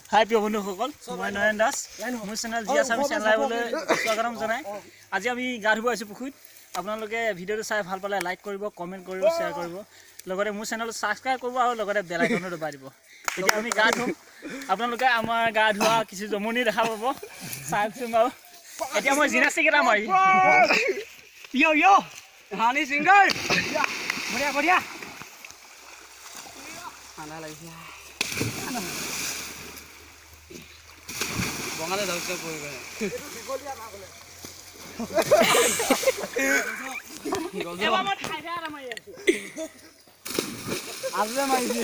হাই প্ৰিয় বন্ধুসকল, মই নয়ন দাস। মোৰ চেনেল জি আছামি চেনেললৈ স্বাগতম জনাই আজি আমি গা ধুব আহিছোঁ পুখুৰীত। আপোনালোকে ভিডিঅ'টো চাই ভাল পালে লাইক কৰিব, কমেণ্ট কৰিব, শ্বেয়াৰ কৰিব, লগতে মোৰ চেনেলটো ছাবস্ক্ৰাইব কৰিব আৰু লগতে বেল আইকনটো দবাই দিব। এতিয়া আমি গা ধুম। আপোনালোকে আমাৰ গা ধোৱা কিছু জমনি দেখা পাব, চাওকচোন বাৰু। এতিয়া মই জিমনাষ্টিক এটা মাৰিম। হানি সিংগাৰ বঢ়িয়া বঢ়িয়া ঠাণ্ডা লাগিছে বঙালে ধৰক পৰি গ'লে আজি মাৰিছে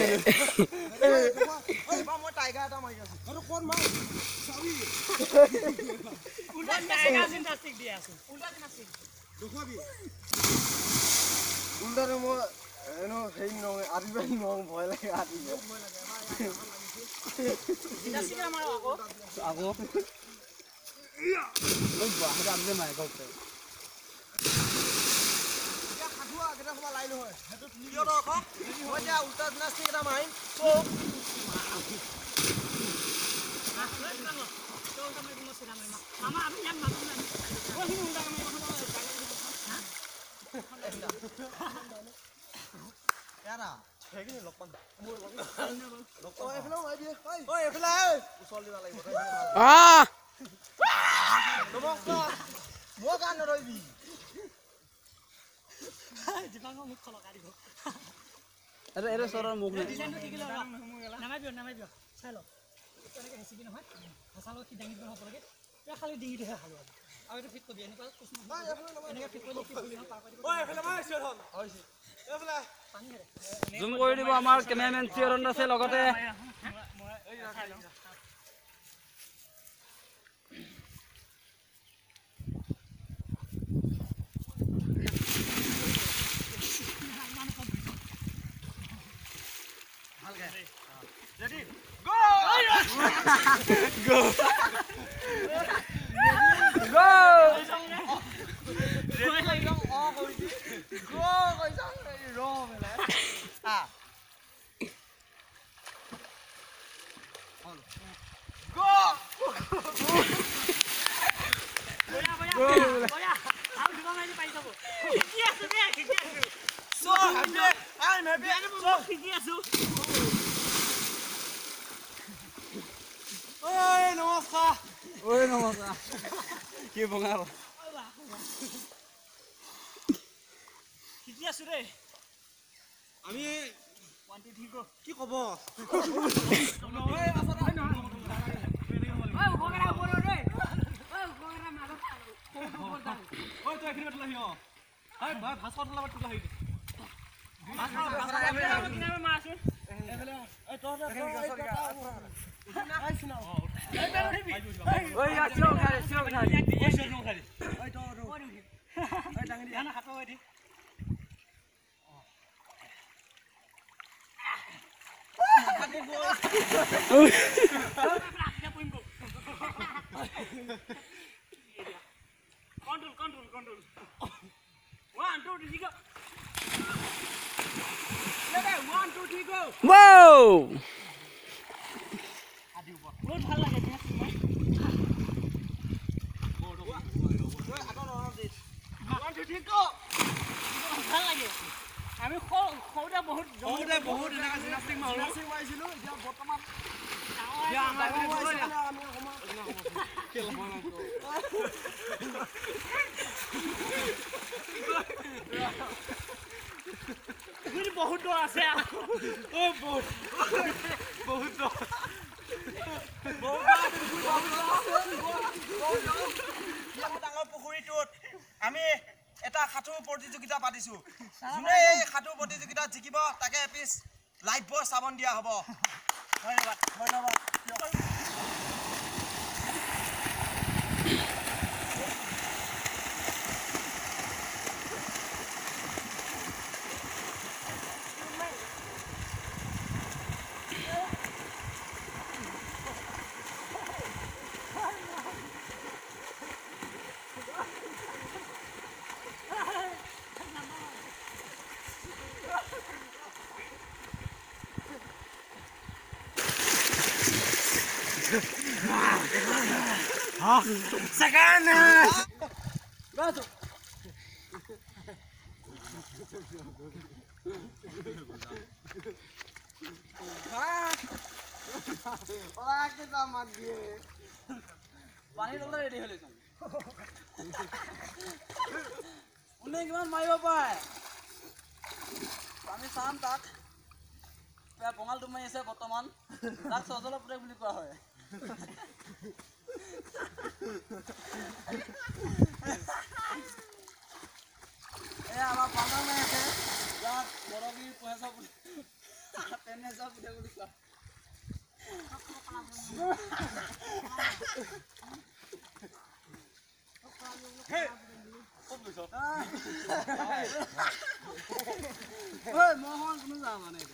মই টাইগাৰ এটা মাৰি আছো আৰু কোন মাৰ চাবি উল্টা জিমনাষ্টিক দি আছো উল্টা জিমনাষ্টিক দেখুৱাবি উল্টা মই এনো হেই নহয় আদিবাই নহয় ভয় লাগে আদিবাই ভয় লাগে জিমনাষ্টিক আমাৰ আগো ওই বাহিৰ আমলে মাই গতে ইয়া খাঠুৱা কেটা সমা লাইল হয় হেতু নিয়ৰ ৰখ মই যা উল্টা জিমনাষ্টিক এটা মাৰিম তো মামা আমি যাম মামা ওই উল্টা কাম यारा हेगिनि लपन मोर लपन ओय एफला माइ दे ओय एफला उसल दिबा লাগিব आ नमस्कार मो गान रइबी जिबांग मुख खलका दिबो अरे एरे सरर मुख ने डिजाइन ठीक ल नामाइबियो चालो तनेके हेसिबि নহয় हासालो कि डांगी बन होबलगे या खाली डिंगी देहा खालो আৰু এটা ফিট কৰি দিয়া এনেকুৱা কুছ নহয় এনেকা ফিট কৰি কি বুলি পাৰ কৰি ওই এফলা মাই চিৰ হল হৈছে এফলা জুম কৰি দিব আমাৰ কেমেৰামেন চিৰণ আছে লগতে ৰেডি গো গো গো ৰেডি একদম অ কৰিছি গো কৈছা ৰ মেলা आ गो बोया बोया आउ दिबा माइले पाइ जाबो की आसु सो हबे आइ मेबे सो की आसु ओय नमस्कार की बंगा की आसु रे আমি 1 2 3 কি কব ওই আসা না ওই গোগরা বড় রে ওই গোগরা মারো ওই তো এখানে বটলা হিও ওই ভাই ভাস্কর তলা বটলা হই ভাস্কর কিনারে মারছ এফলে ওই তো না আইছ না ওই বের উঠিবি ওই আসো খালি ওই সরনো খালি ওই তো ওই ডাঙ্গি না হাত ওই দি control 1 2 3 go ले 1 2 3 go wow आदि ऊपर बहुत ভাল লাগে মই ওই আগৰ দে 1 2 3 go ভাল লাগে আমি খৌদা বহুত এনেকা জিমনাষ্টিক মাৰিছিলো এতিয়া বৰ্তমান ইয়া আমাৰ কেল মন গুৰি বহুত আছে ও বহুত ডাঙৰ পুখুৰীটোত আমি এটা খাটু প্ৰতিযোগিতা পাতিছো যোনে এই খাটু প্ৰতিযোগিতা জিকিব তাকে এপিস লাইভ বয় সাবন দিয়া হ'ব ধন্যবাদ Sakana! পানী ললে ৰেডি হলে কোনে কিমান মাৰিব পাৰে আমি চাম তাক বঙালটো মাৰি আছে বৰ্তমান তাক সজল পুতেক বুলি কোৱা হয় আমাৰ পাঙাল মাৰি আছে যাক বৰবীৰ পহেছা পেনেছা পুতেক বুলি কোৱা Hey! Oi, mohon kamu sama nih.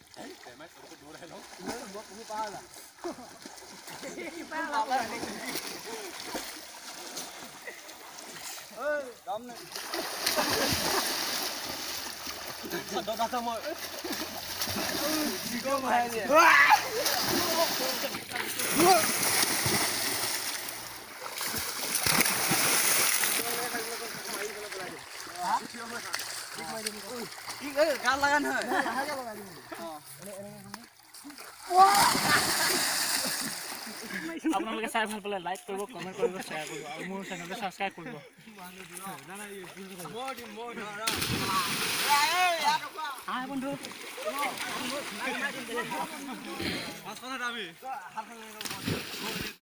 গান লাগা নহয় আপোনালোকে চাই ভাল পালে লাইক কৰিব কমেন্ট কৰিব শ্বেয়াৰ কৰিব আৰু মোৰ চেনেলটো সাবস্ক্ৰাইব কৰিব বন্ধু আসলে আমি